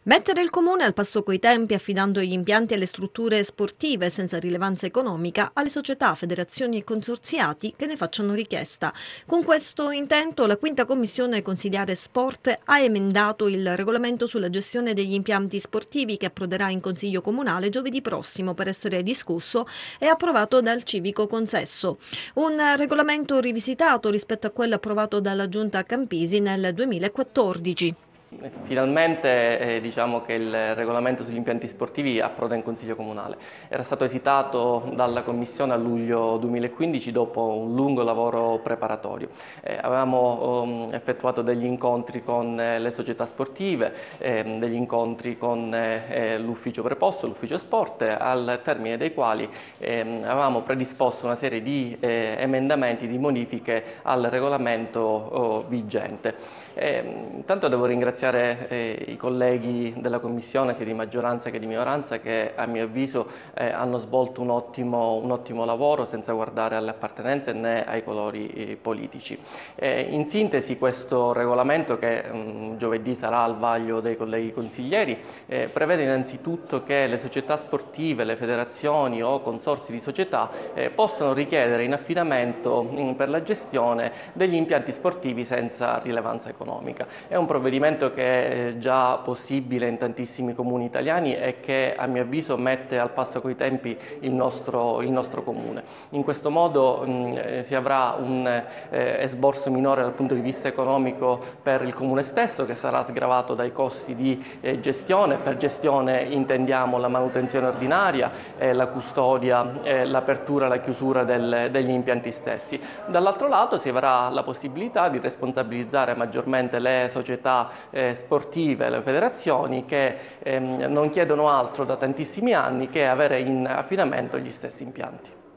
Mettere il comune al passo coi tempi affidando gli impianti alle strutture sportive senza rilevanza economica alle società, federazioni e consorziati che ne facciano richiesta. Con questo intento la quinta commissione consiliare sport ha emendato il regolamento sulla gestione degli impianti sportivi che approderà in consiglio comunale giovedì prossimo per essere discusso e approvato dal civico consesso. Un regolamento rivisitato rispetto a quello approvato dalla giunta Campisi nel 2014. Finalmente diciamo che il regolamento sugli impianti sportivi approda in Consiglio Comunale. Era stato esitato dalla Commissione a luglio 2015 dopo un lungo lavoro preparatorio. Avevamo effettuato degli incontri con le società sportive, degli incontri con l'ufficio preposto, l'ufficio sport, al termine dei quali avevamo predisposto una serie di emendamenti, di modifiche al regolamento vigente. Intanto devo ringraziare i colleghi della Commissione, sia di maggioranza che di minoranza, che a mio avviso hanno svolto un ottimo lavoro senza guardare alle appartenenze né ai colori politici. In sintesi, questo regolamento, che giovedì sarà al vaglio dei colleghi consiglieri, prevede innanzitutto che le società sportive, le federazioni o consorzi di società possano richiedere in affidamento per la gestione degli impianti sportivi senza rilevanza economica. È un provvedimento che è già possibile in tantissimi comuni italiani e che a mio avviso mette al passo coi tempi il nostro comune. In questo modo si avrà un esborso minore dal punto di vista economico per il comune stesso, che sarà sgravato dai costi di gestione. Per gestione intendiamo la manutenzione ordinaria, la custodia, l'apertura e la chiusura degli impianti stessi. Dall'altro lato si avrà la possibilità di responsabilizzare maggiormente le società sportive, le federazioni, che non chiedono altro da tantissimi anni che avere in affidamento gli stessi impianti.